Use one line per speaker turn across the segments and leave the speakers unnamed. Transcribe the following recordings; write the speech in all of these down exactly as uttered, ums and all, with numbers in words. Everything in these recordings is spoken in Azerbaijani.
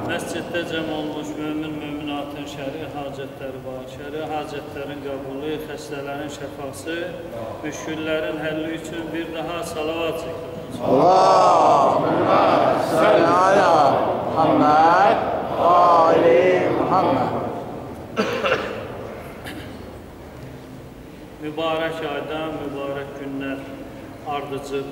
Məsciddə cəm olmuş mömin möminatın şəri hacətləri var. Şəri hacətlərin qəbulu, xəstələrin şəfası, müşküllərin həlli üçün bir daha salavat çəkilir.
Allahümme salli ala Muhammed və ali Muhammed.
Mübarək ayda, mübarək günlər ardıcıl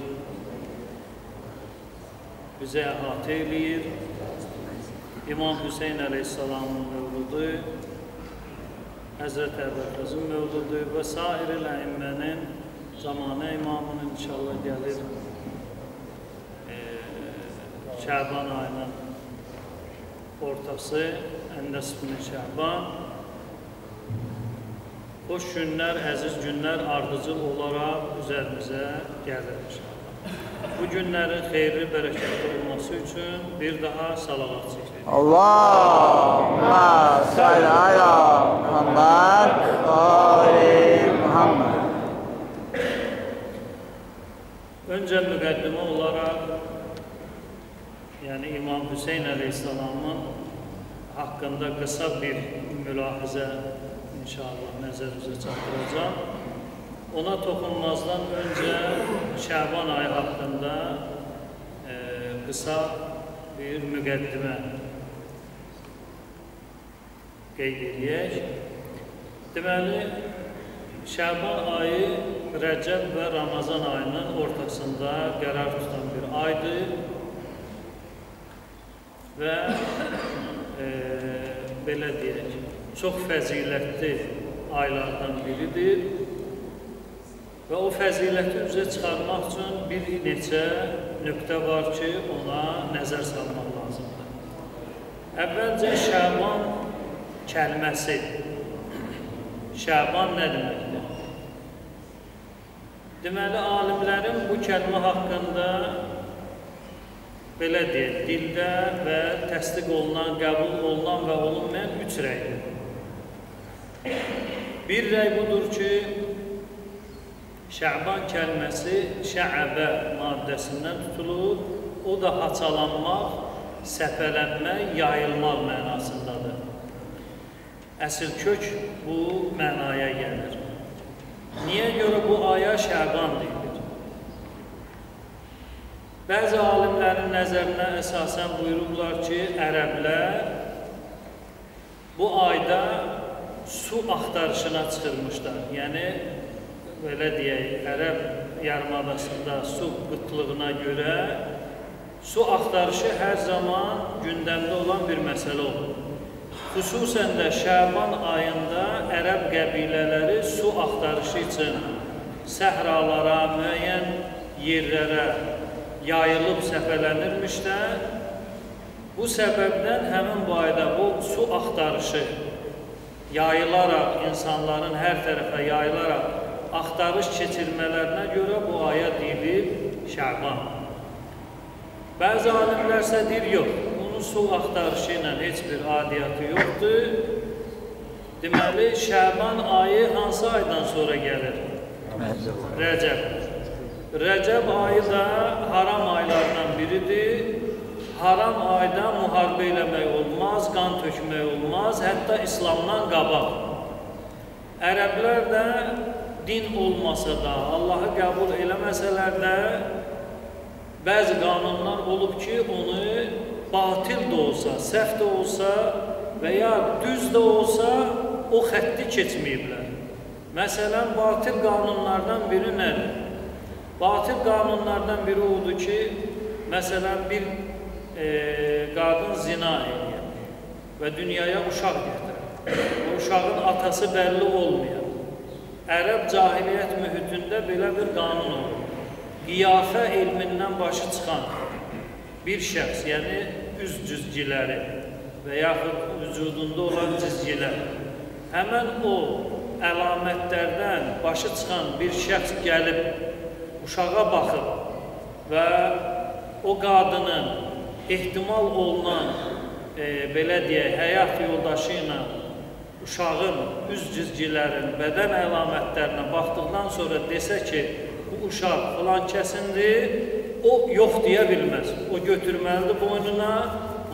bizə əhatə eləyir. İmam Hüseyin əleyhissalamın mövludu, Həzrət Əbəlfəzin mövludu və sair-i ləimmənin zamanə imamının inşallah gəlir e, Şəban ayının ortası, Əndəs-i Şəban. Xoş günlər, əziz günlər ardıcıl olaraq üzərimizə gəlir inşallah. Bu günlərin xeyirli, bərəkətli olması üçün bir daha salavat çəkilir.
Allahümme salli ala Muhammed və ali Muhammed.
Öncə müqəddimə olaraq, yəni İmam Hüseyin əleyhissalamın haqqında qısa bir mülahizə inşallah nəzərimizə çatdıracaq. Ona toxunmazdan öncə Şəban ayı haqqında e, qısa bir müqəddimə qeyd edək. Deməli, Şəban ayı Rəcəb və Ramazan ayının ortasında qərar tutan bir aydır və e, belə deyək, çox fəzilətli aylardan biridir. Və o fəziləti üzə çıxarmaq üçün bir neçə nöqtə var ki, ona nəzər salmaq lazımdır. Əvvəlcə Şəban kəlməsi. Şəban nə deməkdir? Deməli, alimlərin bu kəlmə haqqında belə deyək, dildə və təsdiq olunan, qəbul olunan və olunmayan üç rəydir. Bir rəy budur ki, Şəban kəlməsi şəəbə maddəsindən tutulur, o da haçalanmaq, səpələnmək, yayılmaq mənasındadır. Əsl kök bu mənaya gəlir. Niyə görə bu aya Şəban deyilir? Bəzi alimlərin nəzərinə əsasən buyururlar ki, ərəblər bu ayda su axtarışına çıxırmışlar. Yəni, belə deyək, Ərəb yarımadasında su qıtlığına görə su axtarışı hər zaman gündəmdə olan bir məsələ olur. Xüsusən də Şəban ayında ərəb qəbilələri su axtarışı üçün səhralara, müəyyən yerlərə yayılıb səpələnirmişlər. Bu səbəbdən həmin bu ayda bu su axtarışı yayılaraq, insanların hər tərəfə yayılaraq axtarış keçirmələrinə görə bu aya deyilir Şəban. Bəzi alimlərsə deyir, yox, bunun su axtarışı ilə heç bir adiyyatı yoxdur. Deməli, Şəban ayı hansı aydan sonra gəlir? Rəcəb. Rəcəb ayı da haram aylardan biridir. Haram ayda müharibə eləmək olmaz, qan tökmək olmaz, hətta İslamdan qabaq. Ərəblər də din olmasa da, Allahı qəbul eləməsələr də bəzi qanunlar olub ki, onu batil də olsa, səhv də olsa və ya düz də olsa o xətti keçməyiblər. Məsələn, batil qanunlardan biri nədir? Batil qanunlardan biri odur ki, məsələn, bir e, qadın zina edir və dünyaya uşaq gətirir. O uşağın atası bəlli olmayan. Ərəb cahiliyyət mühitində belə bir qanun olur. Qiyafə elmindən başı çıxan bir şəxs, yəni üz cizgiləri və yaxud vücudunda olan cizgilər. Həmən o əlamətlərdən başı çıxan bir şəxs gəlib, uşağa baxıb və o qadının ehtimal olunan, e, belə deyək, həyat yoldaşı ilə uşağın üz cizgilərin, bədən əlamətlərinə baxdıqdan sonra desə ki, bu uşaq filan kəsindir, o yox deyə bilməz. O götürməlidir boynuna,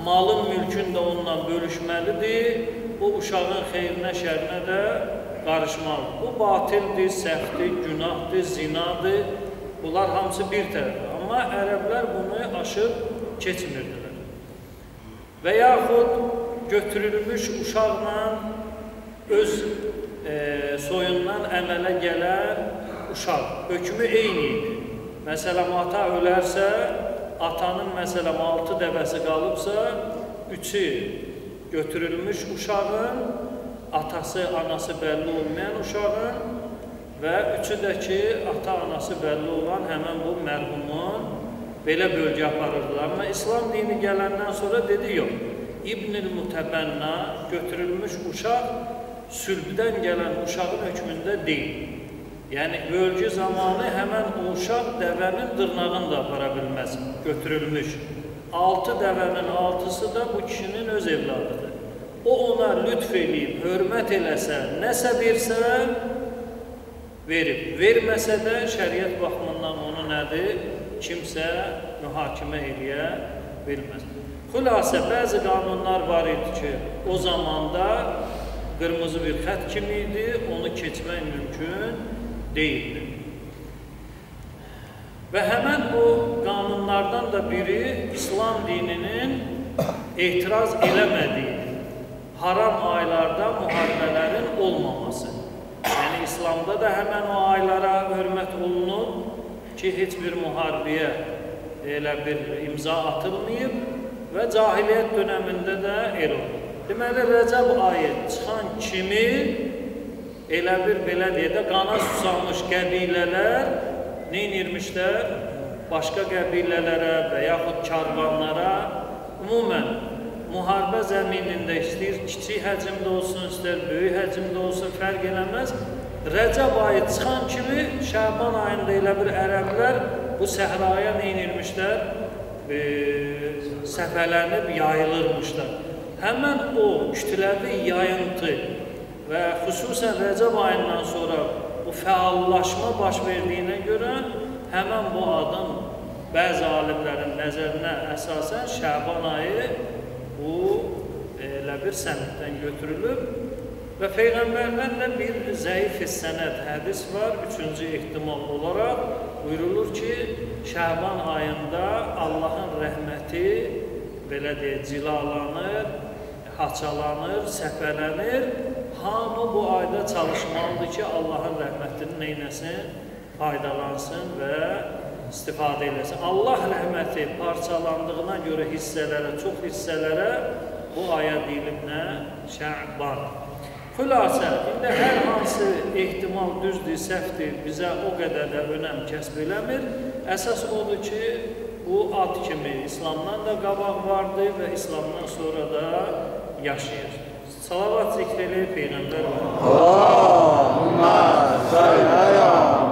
malın mülkün də onunla bölüşməlidir, o uşağın xeyrinə, şərinə də qarışmalıdır. Bu batildir, səhvdir, günahdır, zinadır, bunlar hamısı bir tərəfə. Amma ərəblər bunu aşıb keçmirdilər. Və yaxud götürülmüş uşaqla öz e, soyundan əmələ gələn uşaq, hökmü eyni idi. Məsələn, ata ölərsə, atanın məsələn altı dəvəsi qalıbsa, üçü götürülmüş uşağın, atası, anası bəlli olmayan uşağın və üçü də ki, ata-anası bəlli olan həmən bu mərhumun belə bölgə aparırdılar. Amma İslam dini gələndən sonra dedi, yox, İbn-i Mütəbənna götürülmüş uşaq sülbdən gələn uşağın hökmündə deyil. Yəni, bölgü zamanı həmən o uşaq dəvənin dırnağını da apara bilməz, götürülmüş. Altı dəvənin altısı da bu kişinin öz evladıdır. O ona lütf eləyib, hörmət eləsə, nəsə versə, verib. Verməsə də şəriət baxımından onu nədir? Kimsə mühakimə eləyə bilməz. Xülasə, bəzi qanunlar var idi ki, o zamanda qırmızı bir xət kimi idi, onu keçmək mümkün deyildi. Və həmən bu qanunlardan da biri İslam dininin etiraz eləmədiyi haram aylarda müharibələrin olmaması. Yəni, İslamda da həmən o aylara hörmət olunub ki, heç bir müharibəyə elə bir imza atılmayıb və cahiliyyət dönəmində də el olub. Deməli, Rəcəb ayı çıxan kimi elə bir, belə deyə də, qana susamış qəbilələr neynirmişlər? Başqa qəbilələrə və yaxud karvanlara, umumən, müharibə zəminində istəyir, kiçik həcmdə olsun, istər böyük həcmdə olsun, fərq eləməz. Rəcəb ayı çıxan kimi Şəban ayında elə bir ərəblər bu səhraya neynirmişlər? E, səfələnib yayılırmışlar. Həmən o kütləvi yayıntı və xüsusən Rəcəb ayından sonra bu fəallaşma baş verdiyinə görə həmən bu adın bəzi alimlərin nəzərinə əsasən Şəban ayı bu elə bir səmtdən götürülüb və Peyğəmbərdən də bir zəif sənəd hədis var. Üçüncü ehtimal olaraq buyurulur ki, Şəban ayında Allahın rəhməti belə deyək, cilalanır, haçalanır, səfələnir. Hamı bu ayda çalışmalıdır ki, Allahın rəhmətinin neynəsin, faydalansın və istifadə eləsin. Allah rəhməti parçalandığına görə hissələrə, çox hissələrə bu aya deyilib nə? Şəban. Xülasə, indi hər hansı ehtimal düzdür, səhvdir, bizə o qədər də önəm kəsb eləmir. Əsas odur ki, bu ad kimi İslamdan da qabaq vardı və İslamdan sonra da yaşayır. Salavat zikr eləyib Peyğəmbər var.
Allahümmə sallə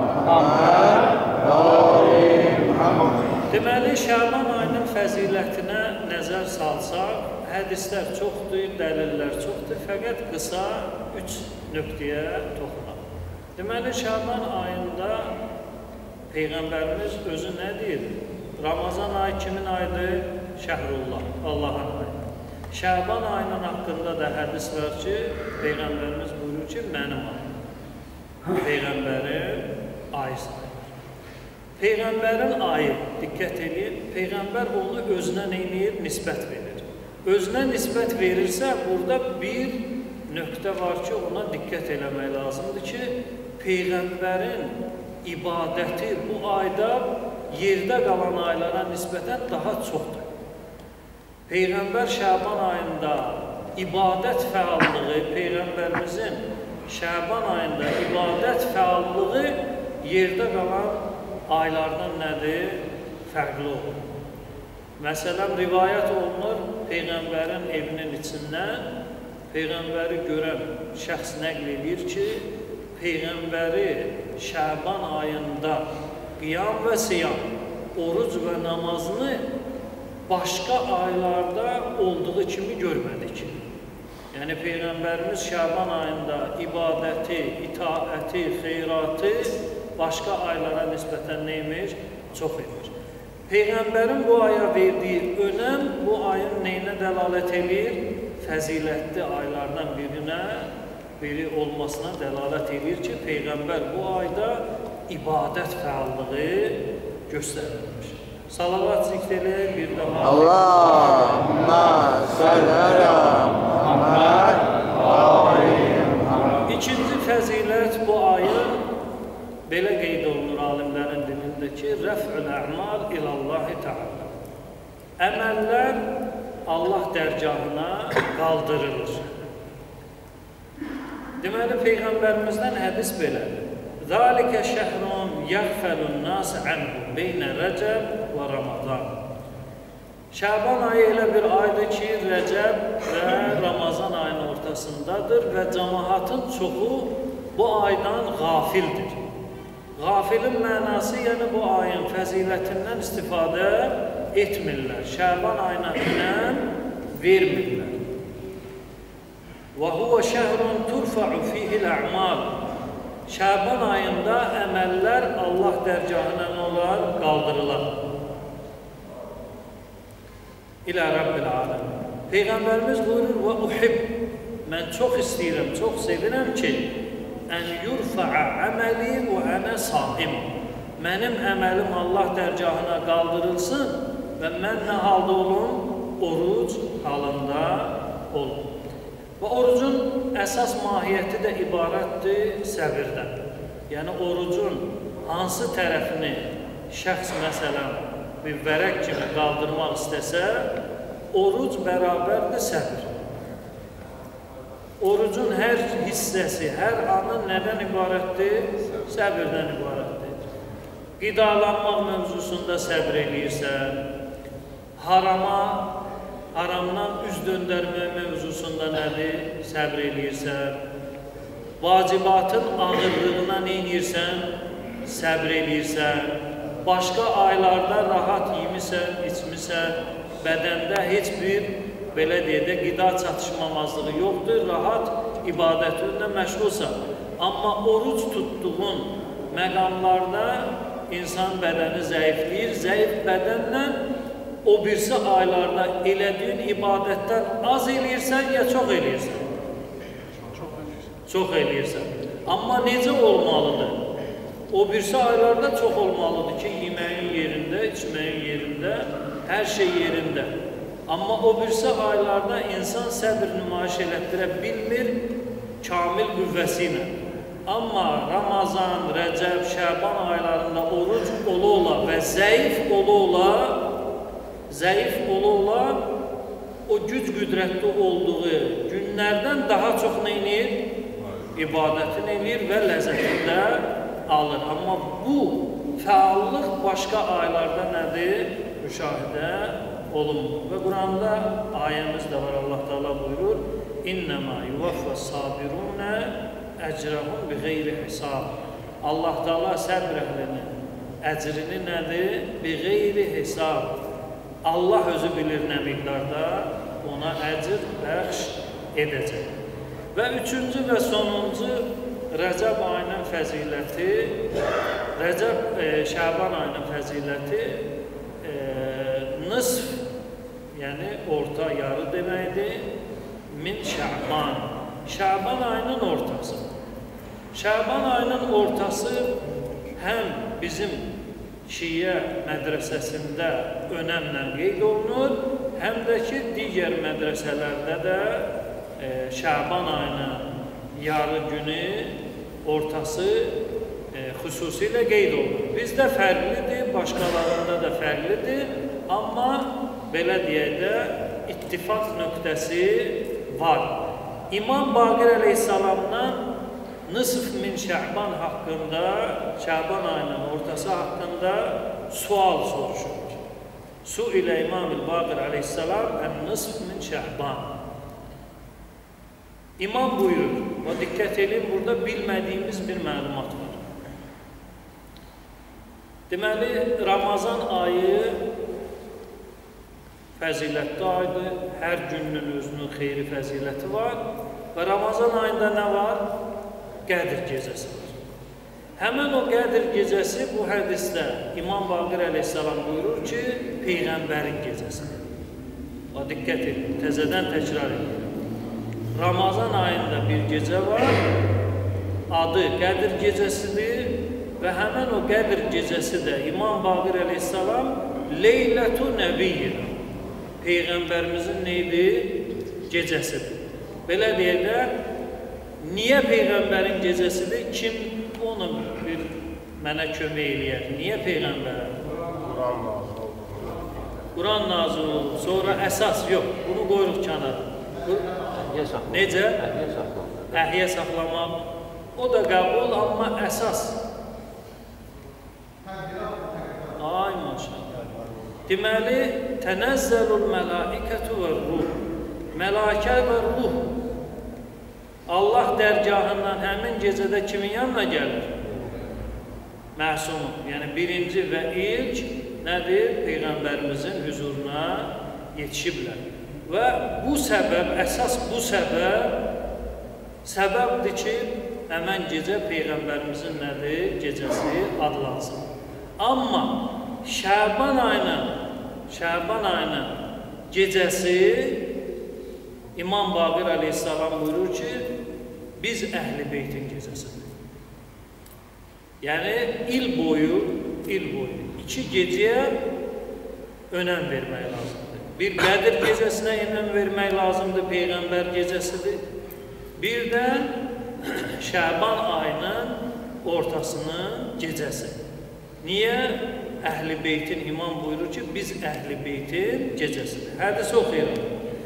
Muhammed.
Deməli, Şəban ayının fəzilətinə nəzər salsaq, hədislər çoxdur, dəlillər çoxdur, fəqət qısa üç nöqtəyə toxunaq. Deməli, Şəban ayında Peyğəmbərimiz özü nə deyir? Ramazan ayı kimin ayıdır? Şəhrullah, Allahın ayı. Şəban ayının haqqında da hədis var ki, Peyğəmbərimiz buyurur ki, mənim ayım. Peyğəmbərin ayı sayılır. Peyğəmbərin ayı, diqqət edin, Peyğəmbər onu özünə neynəyir? Nisbət verir. Özünə nisbət verirsə, burada bir nöqtə var ki, ona diqqət eləmək lazımdır ki, Peyğəmbərin ibadəti bu ayda yerdə qalan aylara nisbətən daha çoxdur. Peyğəmbər Şəban ayında ibadət fəallığı, Peyğəmbərimizin Şəban ayında ibadət fəallığı yerdə qalan aylardan nədir? Fərqli olur. Məsələn, rivayət olunur, Peyğəmbərin evinin içindən Peyğəmbəri görən şəxs nəql edir ki, Peyğəmbəri Şəban ayında qiyam və siyam, oruc və namazını başqa aylarda olduğu kimi görmədik. Yəni, Peyğəmbərimiz Şəban ayında ibadəti, itaəti, xeyratı başqa aylara nisbətən neymiş? Çox edir. Peyğəmbərin bu aya verdiyi önəm bu ayın neyinə dəlalət edir? Fəzilətli aylardan birinə, biri olmasına dəlalət edir ki, Peyğəmbər bu ayda ibadət fəallığı göstərilmiş. Salavat zikr eləyək bir daha.
Allahümmə salli alə Muhammed və alə Muhammed.
İkinci fəzilət bu ayın belə qeyd olunur alimlərin dilində ki, rəf'ül ə'mal ilallahi ta'ala. Əməllər Allah dərgahına qaldırılır. Deməli, Peyğəmbərimizdən hədis belədir. Zəlikə şəhrun yəğfəlun nas anhu beynə Rəcəb və Ramazan. Şaban ayı elə bir aydır ki, Rəcəb və Ramazan ayının ortasındadır və cəmaatın çoxu bu aydan qafildir. Qafilin mənası, yəni bu ayın fəzilətindən istifadə etmirlər. Şaban ayına önəm vermirlər. Və huvə şəhrun turfa'u fihil ə'mal. Şaban ayında əməllər Allah dərgahına olar, qaldırılar. İlə Rabbil aləm. Peyğəmbərimiz buyurur, və uhib, mən çox istəyirəm, çox sevirəm ki, ən yurfa'a əməli və ənə saim. Mənim əməlim Allah dərgahına qaldırılsın və mən nə halda olum? Oruc halında olum. Və orucun əsas mahiyyəti də ibarətdir səbirdən. Yəni, orucun hansı tərəfini şəxs məsələn bir vərək kimi qaldırmaq istəsə, oruc bərabərdir səbir. Orucun hər hissəsi, hər anı nədən ibarətdir? Səbirdən ibarətdir. Qidalanmaq mövzusunda səbir eləyirsən, harama, haramdan üz döndərmə mövzusunda nədir? Səbr eləyirsən. Vacibatın ağırlığına neynirsən? Səbr eləyirsən. Başqa aylarda rahat yemirsən, içmirsən, bədəndə heç bir, belə deyək də, qida çatışmamazlığı yoxdur, rahat ibadətində məşğulsan. Amma oruc tutduğun məqamlarda insan bədəni zəifləyir, zəif bədənlə o birisi aylarda elədiyin ibadətdən az eləyirsən, ya çox eləyirsən? Çox eləyirsən. Amma necə olmalıdır? O birisi aylarda çox olmalıdır ki, yeməyin yerində, içməyin yerində, hər şey yerində. Amma o birisi aylarda insan səbir nümayiş elətdirə bilmir kamil qüvvəsi ilə. Amma Ramazan, Rəcəb, Şəban aylarında oruc ola-ola və zəif ola-ola zəif ola-ola o güc qüdrətli olduğu günlərdən daha çox neynir? İbadətin eləyir və ləzzətində alır. Amma bu fəallıq başqa aylarda nədir? Müşahidə olunmur. Və Quranda ayəmiz də var, Allah Teala buyurur, İnnəmə yuvaffəs sabirunə əcrəhum bi qeyri hesab. Allah Teala səbr əhlinin əcrini nədir? Bi qeyri hesab. Allah özü bilir nə miqdarda ona əcr bəxş edəcək. Və üçüncü və sonuncu Rəcəb ayının fəziləti, Rəcəb, e, Şaban ayının fəziləti e, nısf, yəni orta yarı deməkdir, min Şaban. Şaban ayının ortası. Şaban ayının ortası həm bizim Şiə mədrəsəsində önəmlə qeyd olunur, həm də ki, digər mədrəsələrdə də e, Şaban ayının yarı günü, ortası e, xüsusilə qeyd olunur. Bizdə fərqlidir, başqalarında da fərqlidir, amma belə deyək də ittifaq nöqtəsi var. İmam Baqir əleyhissalamdan Nısf min Şəban haqqında, Şəban ayının ortası haqqında sual soruşur. Su ilə İmam-ül Baqir əleyhissalam ən nısf min Şəban. İmam buyurur, və diqqət edin, burada bilmədiyimiz bir məlumat var. Deməli, Ramazan ayı fəzilətli aydır, hər günün özünün xeyri fəziləti var və Ramazan ayında nə var? Qədir gecəsi var. Həmən o Qədr gecəsi bu hədisdə İmam Baqir əleyhissalam buyurur ki, Peyğəmbərin gecəsidir. O, diqqət edin, təzədən təkrar edin. Ramazan ayında bir gecə var, adı Qədr gecəsidir və həmən o Qədr gecəsi də İmam Baqir əleyhissalam Leylətu Nəbiyyina, Peyğəmbərimizin neydi? Gecəsidir. Belə deyək də, niyə Peyğəmbərin gecəsidir? Kim onu bir mənə kömək eləyər? Niyə Peyğəmbərə?
Quran nazil oldu.
Quran nazil oldu. Sonra əsas yox. Bunu qoyuruq kənara.
Əhliyə saxlamaq.
Necə?
Əhliyə saxlamaq.
Əhliyə saxlamaq. O da qəbul, amma əsas. Ay maşallah. Deməli, tənəzzəlul mələikətü və ruh. Mələkə və ruh. Allah dərgahından həmin gecədə kimin yanına gəlir? Məsumun. Yəni, birinci və ilk nədir? Peyğəmbərimizin hüzuruna yetişiblər. Və bu səbəb, əsas bu səbəb, səbəbdir ki, həmən gecə Peyğəmbərimizin nədir? Gecəsi adlansın. Amma Şəban ayının, Şəban ayının gecəsi İmam Baqir əleyhissalam buyurur ki, biz Əhl-i Beytin gecəsidir. Yəni, il boyu, il boyu iki gecəyə önəm vermək lazımdır. Bir Qədir gecəsinə önəm vermək lazımdır, Peyğəmbər gecəsidir. Bir də Şəban ayının ortasının gecəsi. Niyə? Əhl-i Beytin imam buyurur ki, biz Əhl-i Beytin gecəsidir. Hədisi oxuyalım.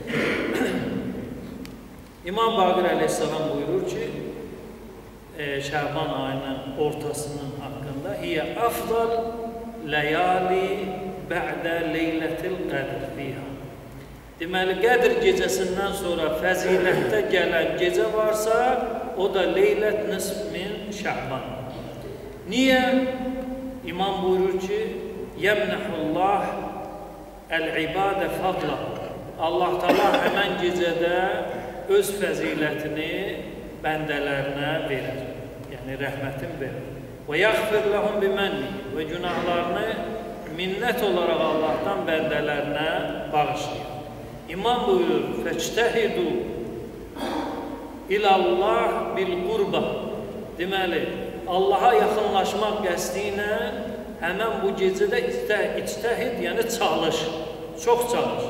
İmam Baqir əleyhissalam buyurur ki, e, Şəban ayının ortasının haqqında hiyə afdal ləyali bə'də leylətil qədr fiyha. Deməli, Qədr gecəsindən sonra fəzilətdə gələn gecə varsa, o da leylət nisf min Şəban. Niyə? İmam buyurur ki, yəmnəhullah əl-ibadə fadla. Allah təala həmən gecədə öz fəzilətini bəndələrinə verir. Yəni, rəhmətin verir. Və yaxfir ləhum bimənni və günahlarını minnət olaraq Allahdan bəndələrinə bağışlayır. İmam buyurur, fəçtəhidu ilallah bil qurba. Deməli, Allaha yaxınlaşmaq qəsdi ilə həmən bu gecədə ictəhid, yəni çalış, çox çalış.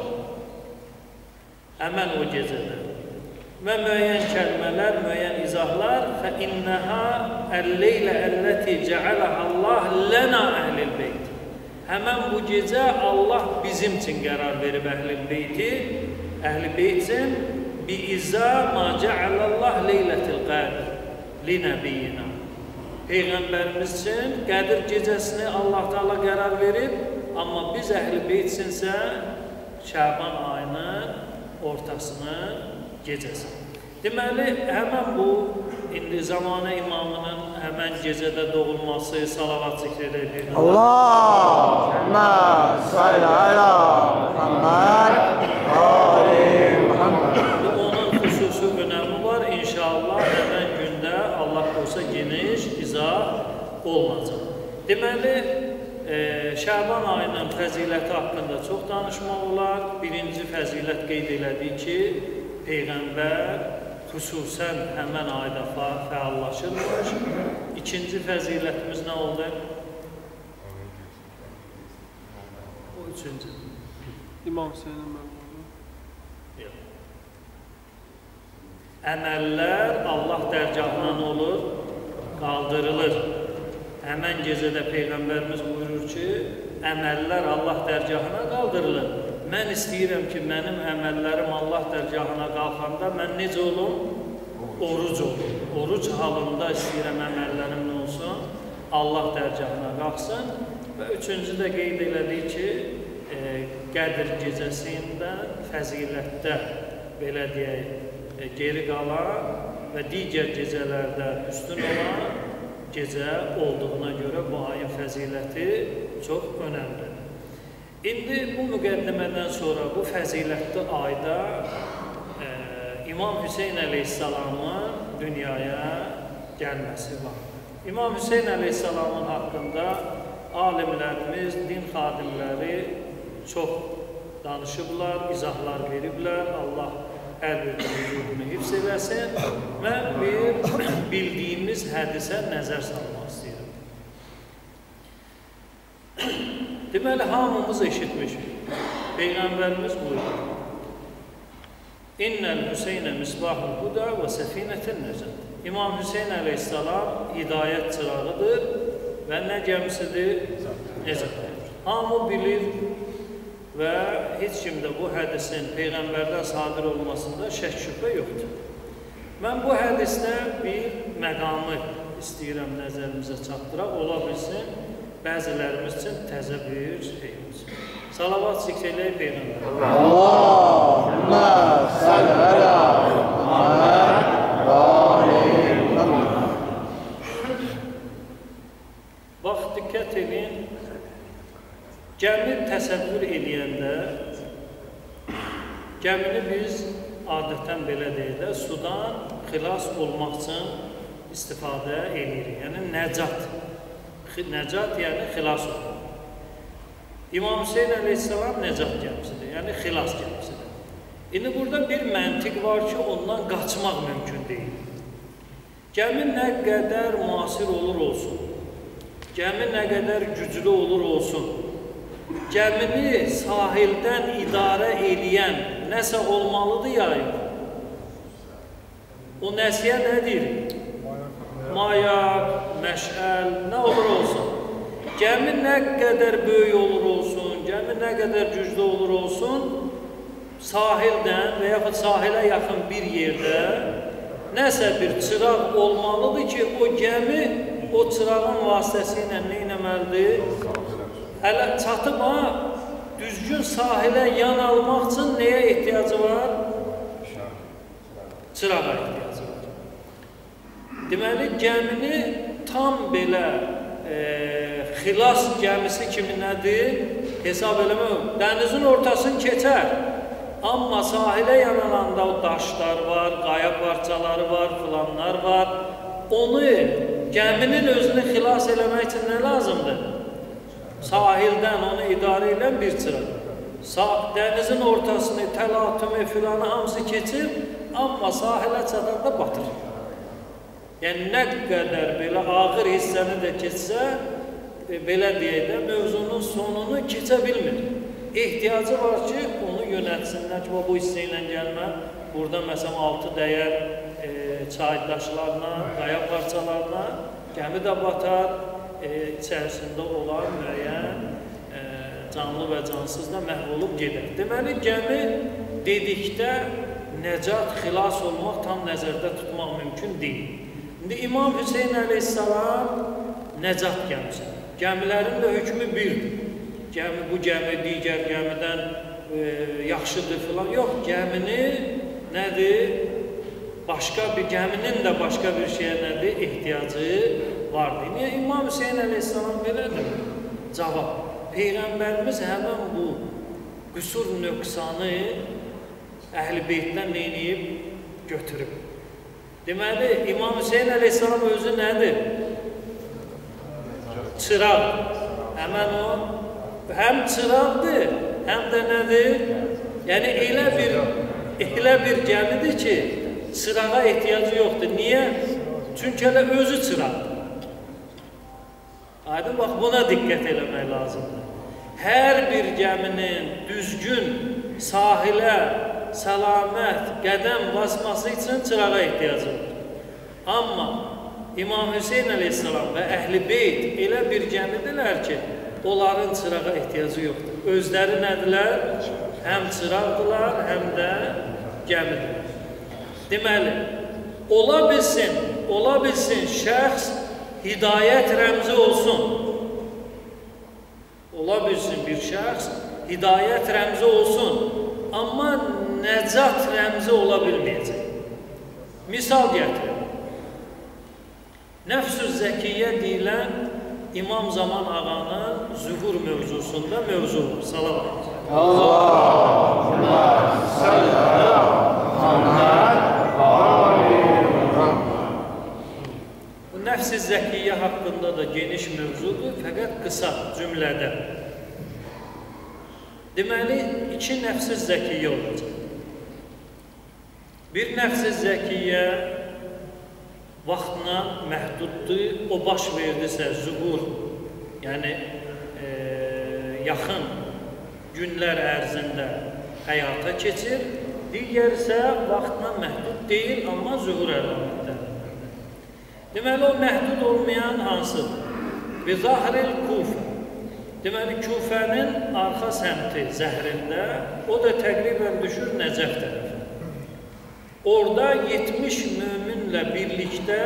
Həmən o gecədə. Və müəyyən kəlmələr, müəyyən izahlar فَإِنَّهَا الْلَيْلَ الَّتِي جَعَلَهَا اللّٰهِ لَنَا أَهْلِ الْبَيْتِ. Həmən bu gecə Allah bizim üçün qərar verib Əhl-i Beyti. Əhl-i Beytin bi-izə mə cəaləllāh leylətil qədr li-nəbiyyina. Peyğəmbərimiz üçün Qədir gecəsini Allah Teala qərar verib, amma biz Əhl-i Beyt üçünsə Şəban ayının ortasının gecəsi. Deməli, həmən bu, indi zamanə imamının həmən gecədə doğulması, salavat zikr edir.
Allahümmə salli alə Muhammed, ali Muhammed.
Onun xüsusi önəmi var. İnşallah həmən gündə Allah olsa geniş izah olmayacaq. Deməli, e, Şəban ayının fəziləti haqqında çox danışmaq olar. Birinci fəzilət qeyd elədik ki, Peyğəmbər xüsusən həmən ayda fəallaşırmış. İkinci fəzilətimiz nə oldu? O üçüncü.
İmam Hüseynin məlumu.
Yox. Əməllər Allah dərgahından olur, qaldırılır. Həmən gecədə Peyğəmbərimiz buyurur ki, əməllər Allah dərgahına qaldırılır. Mən istəyirəm ki, mənim əməllərim Allah dərgahına qalxanda mən necə olum? Oruc olum. Oruc halında istəyirəm əməllərim nə olsun? Allah dərgahına qalxsın. Və üçüncü də qeyd elədik ki, e, Qədr gecəsində fəzilətdə, belə deyək, e, geri qalan və digər gecələrdə üstün olan gecə olduğuna görə bu ayın fəziləti çox önəmlidir. İndi bu müqəddimədən sonra bu fəzilətli ayda e, İmam Hüseyn əleyhissalamın dünyaya gəlməsi var. İmam Hüseyn əleyhissalamın haqqında alimlərimiz, din xadimləri çox danışıblar, izahlar veriblər. Allah hər bir vücudunu hifz eləsin və bir bildiyimiz hədisə nəzər salmaq istəyirəm. Deməli, hamımız eşitmişik. Peyğəmbərimiz buyurur. İnnəl Hüseynə misbahul huda və səfinətən nəcət. İmam Hüseyn əleyhissalam hidayət çırağıdır və nə gəmisidir? Necət. Hamı bilir və heç kimdə bu hədisin Peyğəmbərdən sadir olmasında şək şübhə yoxdur. Mən bu hədisdə bir məqamı istəyirəm nəzərimizə çatdıraq, ola bilsin, bəzilərimiz üçün təzə bir şeyimiz. Salavat zikr eləyək Peyğəmbər.
Allahümmə salli alə Muhammed və ali Muhammed.
Bax, diqqət edin, gəmini təsəvvür eləyəndə, gəmini biz adətən belə deyək də, sudan xilas olmaq üçün istifadə edirik. Yəni, nəcat. Nəcat, yəni xilas olmaq. İmam Hüseyn əleyhissalam nəcat gəmisidir, yəni xilas gəmisidir. İndi burada bir məntiq var ki, ondan qaçmaq mümkün deyil. Gəmi nə qədər müasir olur olsun, gəmi nə qədər güclü olur olsun, gəmini sahildən idarə eləyən nəsə olmalıdır ya, o nəsiyə nədir? Mayak, məşəl, nə olur olsun. Gəmi nə qədər böyük olur olsun, gəmi nə qədər güclü olur olsun, sahildən və yaxud sahilə yaxın bir yerdə nəsə bir çıraq olmalıdır ki, o gəmi o çırağın vasitəsilə nə etməlidir? Hələ çatıb, ha, düzgün sahilə yan almaq üçün nəyə ehtiyacı var? Çırağa ehtiyacı var. Deməli, gəmini tam belə e, xilas gəmisi kimi nədir? Hesab eləmək, dənizin ortasını keçər. Amma sahilə yanalanda o daşlar var, qaya parçaları var, filanlar var. Onu, gəminin özünü xilas eləmək üçün nə lazımdır? Sahildən onu idarə edən bir çıraq. Dənizin ortasını, təlatümü, filanı hamısı keçir, amma sahilə çatanda batır. Yəni, nə qədər belə ağır hissəni də keçsə, e, belə deyək də, mövzunun sonunu keçə bilmir. Ehtiyacı var ki, onu yönətsinlər ki, bu hissə ilə gəlmə, burada məsələn altı dəyər e, çay daşlarına, qaya parçalarına, gəmi də batar, e, içərisində olan müəyyən e, canlı və cansız da məhv olub gedər. Deməli, gəmi dedikdə nəcat, xilas olmaq tam nəzərdə tutmaq mümkün deyil. İndi İmam Hüseyn əleyhissalam nəcat gəmisi. Gəmilərin də hökmü birdir. Gəmi, bu gəmi digər gəmidən e, yaxşıdır filan. Yox, gəmini nədir? Başqa bir gəminin də başqa bir şeyə nədir? Ehtiyacı vardır. Niyə İmam Hüseyn əleyhissalam belədir? Cavab. Peyğəmbərimiz həmən bu qüsur nöqsanı Əhl-i Beytdən neyniyib? Götürüb. Deməli, İmam Hüseyn əleyhissalam özü nədir? Çıraq. Həmən o, həm çıraqdır, həm də nədir? Yəni, elə bir, elə bir gəmidir ki, çırağa ehtiyacı yoxdur. Niyə? Çünki elə özü çıraqdır. Aydın, bax, buna diqqət eləmək lazımdır. Hər bir gəminin düzgün sahilə, səlamət, qədəm basması üçün çırağa ehtiyacı var. Amma İmam Hüseyn əleyhissalam və Əhl-i Beyt elə bir gəmidirlər ki, onların çırağa ehtiyacı yoxdur. Özləri nədirlər? Həm çıraqdırlar, həm də gəmidirlər. Deməli, ola bilsin, ola bilsin şəxs hidayət rəmzi olsun. Ola bilsin bir şəxs hidayət rəmzi olsun. Amma nəcat rəmzi ola bilməyəcək. Misal gətirir. Nəfs-ü Zəkiyyə deyilən İmam Zaman ağanın zühur mövzusunda mövzu var. Salavat.
Allahümmə salli alə Muhammed və ali Muhammed.
Bu Nəfs-i Zəkiyyə haqqında da geniş mövzudur, fəqət qısa cümlədə. Deməli, iki nəfs-i zəkiyyə olacaq. Bir nəfs-i zəkiyyə vaxtla məhduddur, o baş verdisə zuhur, yəni e, yaxın günlər ərzində həyata keçir, digər isə vaxtla məhdud deyil, amma zuhur əlamətləridir. Deməli, o məhdud olmayan hansıdır? Bizahiril Kufə. Deməli, Kufənin arxa səmti zəhrində, o da təqribən düşür Nəcəf tərəfə. Orada yetmiş möminlə birlikdə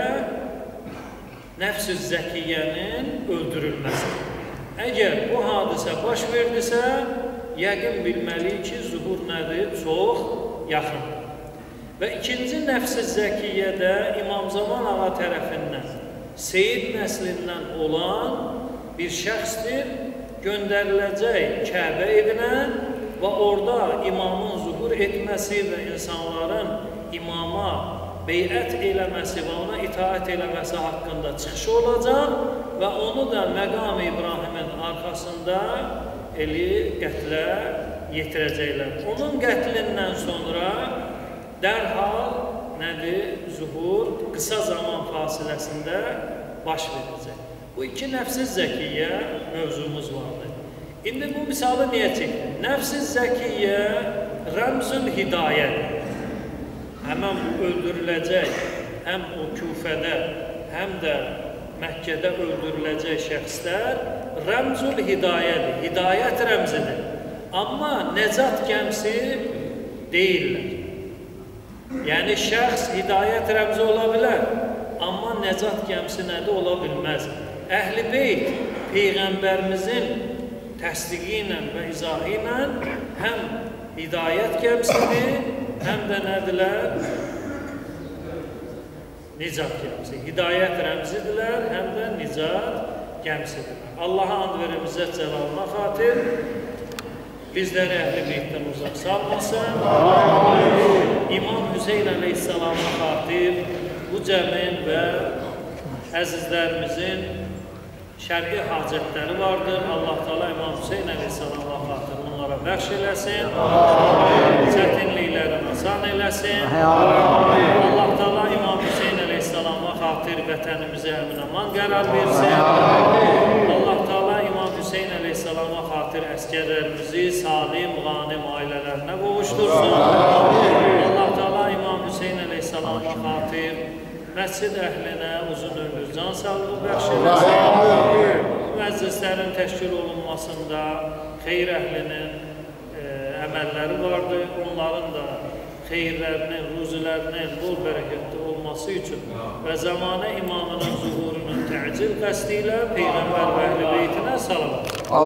nəfs-i zəkiyyənin öldürülməsi. Əgər bu hadisə baş verdisə, yəqin bilməliyik ki, zuhur nədir? Çox yaxındır. Və ikinci nəfs-i zəkiyyə İmam Zaman ağa tərəfindən Seyid nəslindən olan bir şəxsdir, göndəriləcək Kəbə evinə və orada imamın zuhur etməsi və insanların imama beyət eləməsi və ona itaət eləməsi haqqında çıxış olacaq və onu da məqam İbrahimin arxasında eli qətlə yetirəcəklər. Onun qətlindən sonra dərhal nədir? Zuhur qısa zaman fasiləsində baş verəcək. Bu iki nəfs-i zəkiyyə mövzumuz vardır. İndi bu misalı niyə çəkdim? Nəfs-i zəkiyyə rəmzül hidayədir. Həmən bu öldürüləcək, həm o Küfədə, həm də Məkkədə öldürüləcək şəxslər rəmzül hidayədir, hidayət rəmzidir. Amma nəcat gəmsi deyirlər. Yəni, şəxs hidayət rəmzi ola bilər, amma nəcat gəmsi nədir ola bilməz. Əhl-i Beyt Peyğəmbərimizin təsdiqi ilə və izahı ilə həm hidayət gəmsidir, həm də nədirlər? Nicat gəmsi. Hidayət rəmzidirlər, həm də nicat gəmsidirlər. Allaha and verir İzzət Cəlalına xatir, bizləri Əhl-i Beytdən uzaq salmasın. İmam Hüseyin əleyhissalama xatir bu cəmin və əzizlərimizin şərqi hacətləri vardır. Allah Teala İmam Hüseyin əleyhissalama xatir onlara bəxş eləsin, çətinliklərini asan eləsin. Allah Teala İmam Hüseyin əleyhissalama xatir vətənimizi əmin-aman qərar versin. Allah Teala İmam Hüseyin əleyhissalama xatir əskərlərimizi salim, qanim ailələrinə qovuşdursun. Allah Teala İmam Hüseyin əleyhissalama xatir məscid əhlinə uzun ömür, can sağlığı bəxş eləsin. Məclislərin təşkil olunmasında xeyr əhlinin e, əməlləri vardır. Onların da xeyirlərinin, ruzilərinin bol bərəkətli olması üçün və zamanə imamının zuhurunun təcil qəsdi ilə Peyğəmbər və Əhl-i Beytinə salavat.